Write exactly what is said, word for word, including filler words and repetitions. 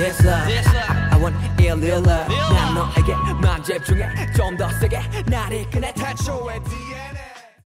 this love I want real real love 난 너에게만 집중해 좀 더 세게 나를 꺼내 태초의 디엔에이